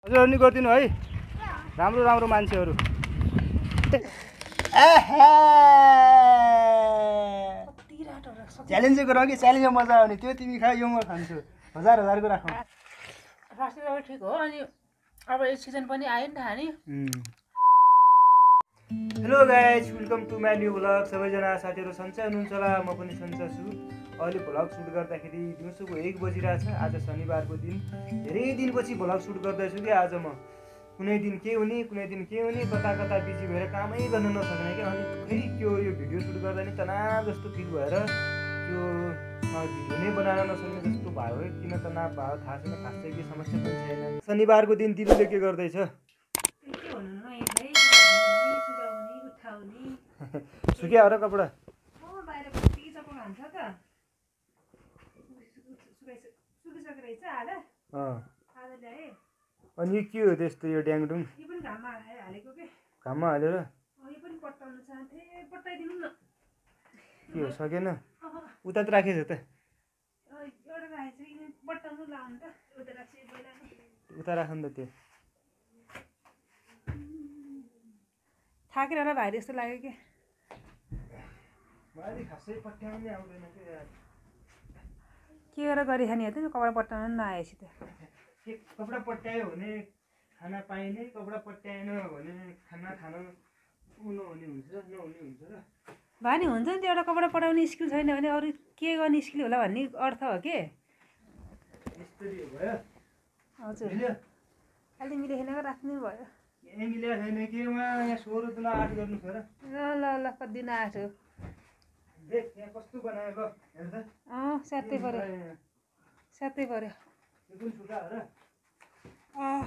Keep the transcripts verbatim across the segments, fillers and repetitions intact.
हजुर नि गर्दिनु है राम्रो राम्रो मान्छेहरू च्यालेन्ज गर कि च्यालेन्ज मजा आउने त्यो तिमी खा यो म खान्छु हजार हजारको राखौँ राष्ट्रिय ठिक हो अनि अब यो सिजन पनि आयो नि त हानी hello guys welcome to my new vlog सबैजना साथीहरू सन्चै हुनुहुन्छ होला म पनि सन्चै छु अहिले भ्लग सुट गर्दाखेरि दिउँसोको एक बजिरहेछ आज शनिबारको दिन धेरै दिनपछि भ्लग सुट गर्दैछु कि आज म कुनै दिन के हुने कुनै दिन के हुने कता कता बिजी भएर कामै गर्न नसक्ने क्या अनि फेरि त्यो यो भिडियो सुट गर्दा नि तनाव जस्तो फिल भएर त्यो भिडियो नै बनाउन नसक्ने जस्तो भयो किन तनाव भयो थाहा छैन खास चाहिँ के समस्या पनि छैन शनिबारको दिन दिदीले के गर्दैछ सुक्या हो र कपडा अनि के हो त्यस्तो यो ड्याङडुङ घाममा हालेर के हो सकेन उता त राखेछ त उता राख नि त त्यो थाकेर भाइ जस्तो लाग्यो कि के गरेर गरिखाने हो त कपडा पट्टाउनु नआएपछि त कपडा पट्यायो भने खाना पाइने कपडा पट्याएन भने खाना खान नहुने हुन्छ नहुने हुन्छ र भाइ नि हुन्छ नि त्यो एउटा कपडा पठाउने स्किल छैन भने अरू के गर्ने स्किल होला भन्ने अर्थ हो के हजुर अलि मिलेन राख्नु भयो मिलेको छैन केमा यहाँ सोह्र दिन आठ गर्नु छ र ल ल ल कति दिन आठ हो देख यहाँ कस्तो बनायो ल हेर त अँ स्यात्तै पऱ्यो स्यात्तै पऱ्यो यो पनि छुटा हो र अँ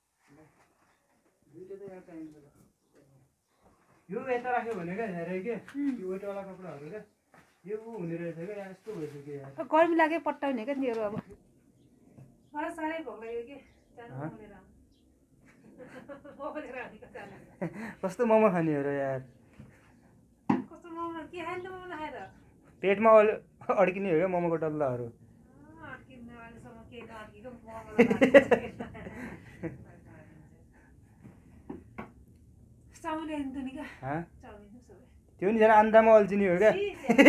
यो यता राख्यो भने क्या हेरे के यो वेटवाला कपडाहरू क्या यो हुने रहेछ क्या यहाँ यस्तो भइसक्यो यार गर्मी लाग्यो पट्टाउने क्या तिनीहरू अब मलाई साह्रै भोक लाग्यो कि कस्तो मोमो खाने हो र यार कस्तो मोमो के खाने त मोमो नखाएर पेटमा अड्किने हो क्या मोमोको डल्लाहरू त्यो नि झन् अन्डामा अल्झिने हो क्या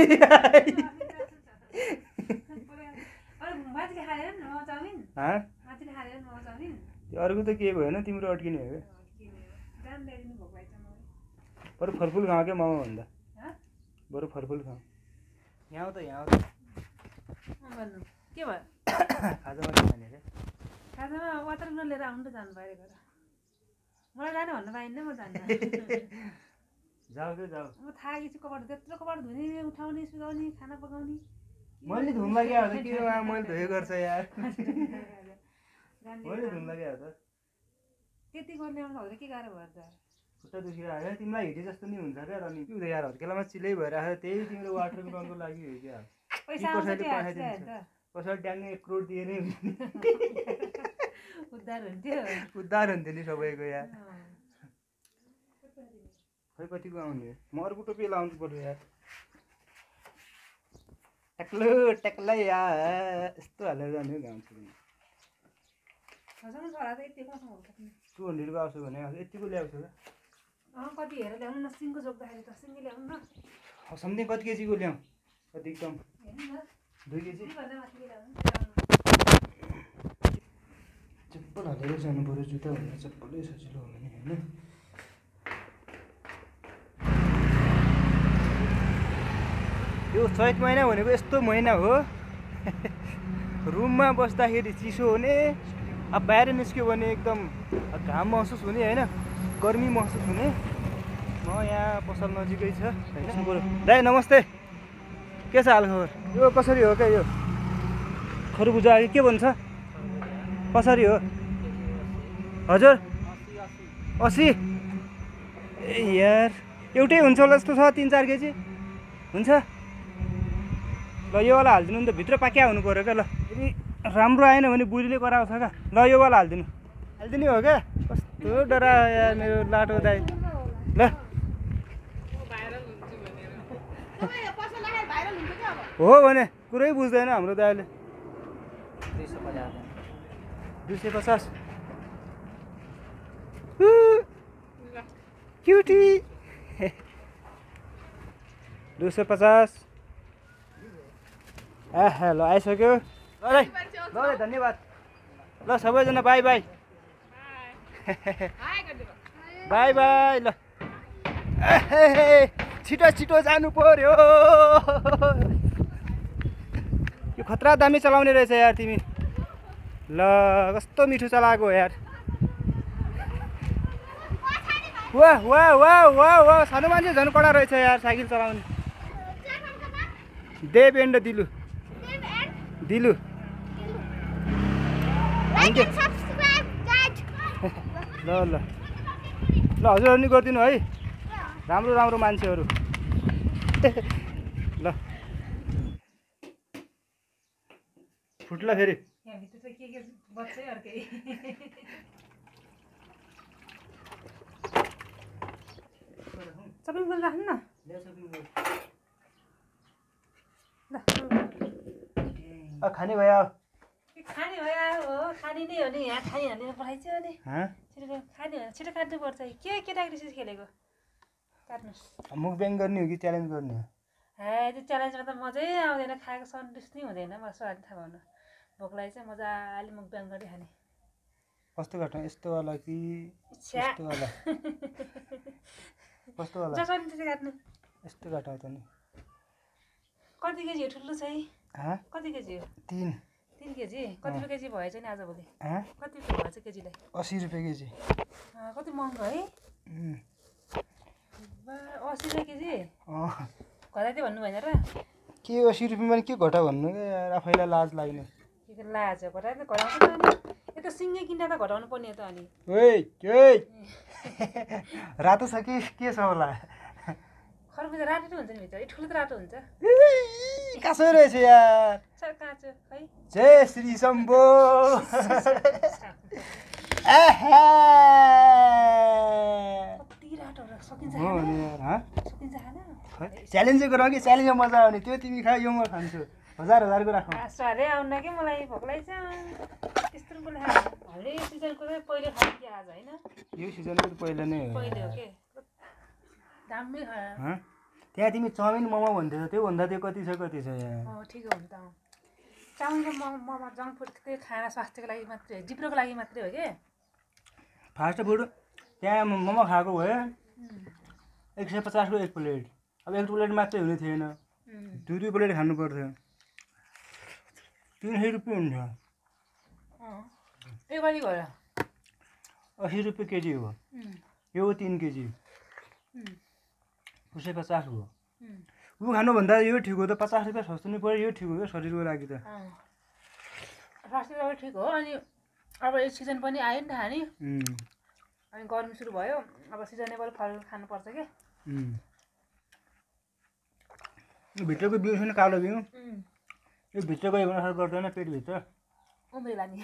त्यो अर्को त के भएन तिम्रो अड्किने हो क्या बरु फलफुल खाऊ क्या मोमो भन्दा बरु फलफुल खाऊ यहाँ त यहाँ के भयो खाजामा के खाने रे खाजामा वाटर लिएर आउनु त जानु बाहिर गएर मलाई जानु भन्नु पाइन्न म जान्न जाऊ के जाऊ म थाकेको छु कपडा त्यत्रो कपडा धुने उठाउने सुगाउने खाना पकाउने मैले धुन लाग्यो हो त के मैले धोयो गर्छ यार मैले धुन लाग्यो हो त त्यति गर्ने आउनु हो के गाह्रो भयो त खुट्टा दुखिरहेको तिमीलाई हिँडे जस्तो नि हुन्छ क्या अनि के हुँदै यार हत्केलामा चिलै भइरहेको त्यही तिम्रो वाटर मिलनको लागि हो क्या कसैले ड्याङ्गे एक करोड दिए नै उद्धार हुन्थ्यो उद्धार हुन्थ्यो नि सबैको यार खै कतिको आउने म अर्को टोपी लाउनु पर्यो यार ट्याक्लो ट्याक्लै यार यस्तो हालेर जाने घाम छुट्ने टु हन्ड्रेडको आउँछ भने यतिको ल्याउँछ क्या कति हेरेर ल्याउनु न सिङ्गो जोग्दाखेरि त सिङ्गो ल्याउनु न समथिङ कति केजीको ल्याउँ अधिकतम दुई केजी चप्पल हालेर जानु पऱ्यो जुत्ता भन्दा चप्पलै सजिलो हो भने होइन यो चैत महिना भनेको यस्तो महिना हो रुममा बस्दाखेरि चिसो हुने अब बाहिर निस्क्यो भने एकदम घाम महसुस हुने होइन गर्मी महसुस हुने म यहाँ पसल नजिकै छ होइन बरु दाइ नमस्ते के छ हालखबर यो कसरी हो क्या यो खरबुजा के भन्छ कसरी हो हजुर असी ए यार एउटै हुन्छ होला जस्तो छ तिन चार केजी हुन्छ ल योवाला हालिदिनु नि त भित्र पाक्या हुनु पऱ्यो क्या ल यदि राम्रो आएन भने बुढीले कराउँछ क्या ल योवाला हालिदिनु हालिदिने हो क्या कस्तो डरा यार मेरो लाटो दाइ ल हो भने कुरै बुझ्दैन हाम्रो दाइले दुई सय पचास क्युटी दुई सय पचास ए ल आइसक्यो ल है ल है धन्यवाद ल सबैजना बाई बाई बाई बाई ल छिटो छिटो जानु पर्यो यो खतरा दामी चलाउने रहेछ यार तिमी ल कस्तो मिठो चलाएको यार वाह वाह वाह वाह वाह सानो मान्छे झन् कडा रहेछ यार साइकल चलाउने देव एन्ड दिलु दिलु ल ल ल हजुरहरू नि गरिदिनु है राम्रो राम्रो मान्छेहरू ल फुट्ला फेरि सबै बोल राख्नु न खाने भयो खाने भयो हो खाने नै हो नि यहाँ खाने हालेर पठाइन्छ अनि छिटो खाने हो छिटो काट्नुपर्छ के केटाकेटी खेलेको काट्नुहोस् मुख ब्याङ गर्ने हो कि च्यालेन्ज गर्ने हो हे त्यो च्यालेन्जमा त मजै आउँदैन खाएको सन्तुष्ट नै हुँदैन म स्वाद थाहा भनौँ भोकलाई चाहिँ मजाले मुख ब्याङ गरी खाने कस्तो घटना यस्तोवाला कि यस्तोवाला कस्तोवाला जसरी त्यसै काट्नु यस्तो घटाउ त नि कति केजी हो ठुलो चाहिँ कति केजी हो तिन तिन केजी कति केजी भएछ नि आजभोलि कति भएछ केजीलाई असी रुपियाँ केजी कति महँगो है असी रुपियाँ केजी घटाइदियो भन्नु भएन र के असी रुपियाँमा के घटा भन्नु क्या आफैलाई लाज लाग्ने के लाज घटाएर घटाउँछ नि यो त सिङ्गै किन्दा त घटाउनु पर्ने त अनि रातो छ कि के छ होला खरबुजा रातो त हुन्छ नि भित्र ठुलो त रातो हुन्छ काँचो रहेछ यार काँचो है जय श्री शम्भो कति रातो सकिन्छ सकिन्छ खान च्यालेन्जै गरौँ कि च्यालेन्जमा मजा आउने त्यो तिमी खा यो म खान्छु हजार हजारको राखौँ साह्रै आउन कि मलाई भोक लाग्छ त्यस्तो बोले हामीले यो सिजनको चाहिँ पहिले खाने कि आज होइन यो सिजनको त पहिला नै हो पहिले हो के दामी खाना त्यहाँ तिमी चाउमिन मोमो भन्थ्यौ त्योभन्दा त्यो कति छ कति छ यहाँ ठिक हो नि त चाउमिन र मोमो जङ्क फुड त्यो खाना स्वास्थ्यको लागि मात्रै हो जिब्रोको लागि मात्रै हो कि फास्ट फुड त्यहाँ मोमो खाएको भयो एक सय पचासको एक प्लेट अब एक प्लेट मात्रै हुने थिएन दुई दुई प्लेट खानु पर्थ्यो तिन सय रुपियाँ हुन्छ यो कति भयो असी रुपियाँ केजी हो यो तिन केजी उसै पचास हो ऊ खानुभन्दा यो ठिक हो त पचास रुपियाँ सस्तो नै पऱ्यो यो ठिक हो शरीरको लागि त स्वास्थ्यको ठिक हो अनि अब यो सिजन पनि आयो नि त खाने अनि गर्मी सुरु भयो अब सिजनेबल फल खानुपर्छ क्या भित्रको बिउ छैन कालो बिउ यो भित्रको यो असर गर्दैन पेटभित्र उम्रेला नि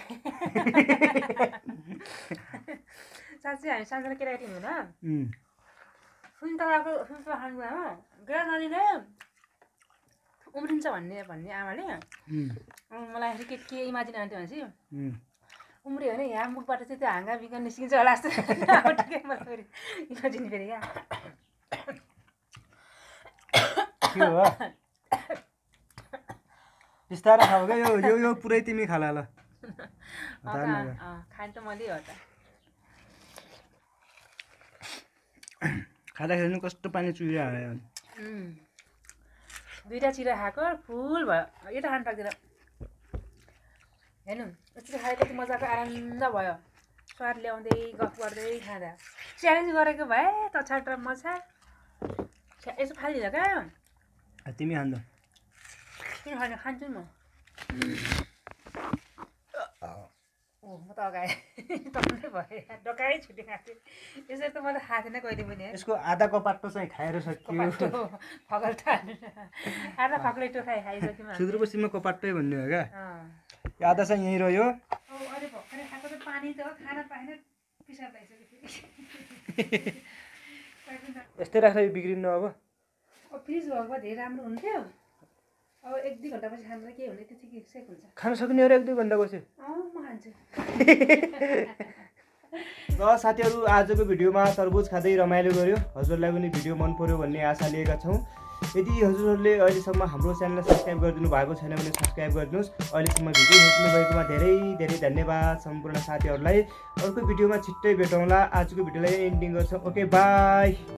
साँच्चै हामी सानसानो केटाकेटी हुँदैन सुन्तलाको सुन्तला खानु हो गएर नानीले उम्रिन्छ भन्ने भन्ने आमाले मलाई के के इमाजिन आउँथ्यो भनेपछि उम्रियो भने यहाँ मुखबाट चाहिँ त्यो हाँगा बिगा निस्किन्छ होला जस्तो ठिकै मलाई फेरि इमाजिन फेरि क्या बिस्तारै खाऊ क्या यो यो यो पुरै तिमी खाला ल खाने त मैले हो त खाँदाखेरि पनि कस्तो पानी चुहिरह्यो दुईवटा चिरा खाएको फुल भयो एउटा खानु पाक्दैन हेर्नु यसरी खायो कति मजाको आनन्द भयो स्वाद ल्याउँदै गफ गर्दै खाँदा च्यालेन्ज गरेको भए तछाट र मछा यसो फालिदिन्छ क्या तिमी खान्छ किन खाने खान्छु नि म ओ म त अगाएँ तपाईँ भयो डकाइ छुट्टी खाएको थिएँ यसरी त म त खाएको थिएन कहिले पनि यसको आधा कपाटो चाहिँ खाएर सकियो फगल्टो आधा फक्लेटो खाइ खाइसक्यो सुदूरपश्चिममा कपाटै भन्ने हो क्या आधा चाहिँ यहीँ रह्यो अहिले भर्खरै खाएको त पानी त खाना पाएन पिसाब भइसक्यो यस्तै राख्दा यो बिग्रिन्न अब फ्रिज भएको भए धेरै राम्रो हुन्थ्यो अब एक दुई घन्टापछि खाँदा के हुने त्यतिकै सेक हुन्छ खान सक्ने हो र एक दुई घन्टा पछि अँ म खान्छु र साथीहरू आजको भिडियोमा तरबुज खाँदै रमाइलो गर्यो। हजुरलाई पनि भिडियो मन पर्यो भन्ने आशा लिएका छौँ। यदि हजुरहरूले अहिलेसम्म हाम्रो च्यानललाई सब्सक्राइब गरिदिनु भएको छैन भने सब्सक्राइब गरिदिनुहोस्। अहिलेसम्म भिडियो हेर्नु भएकोमा धेरै धेरै धन्यवाद सम्पूर्ण साथीहरूलाई। अर्को भिडियोमा छिट्टै भेटौँला। आजको भिडियोलाई एन्डिङ गर्छौँ। Okay by.